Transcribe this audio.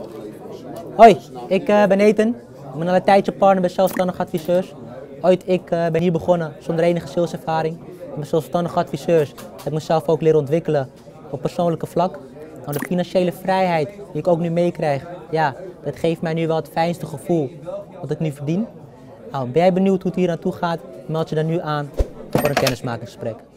Hoi, ik ben Ethan. Ik ben al een tijdje partner bij zelfstandige adviseurs. Ik ben hier begonnen zonder enige saleservaring. Met zelfstandige adviseurs heb ik mezelf ook leren ontwikkelen op persoonlijke vlak. Nou, de financiële vrijheid die ik ook nu meekrijg, ja, dat geeft mij nu wel het fijnste gevoel wat ik nu verdien. Nou, ben jij benieuwd hoe het hier naartoe gaat? Meld je dan nu aan voor een kennismakingsgesprek.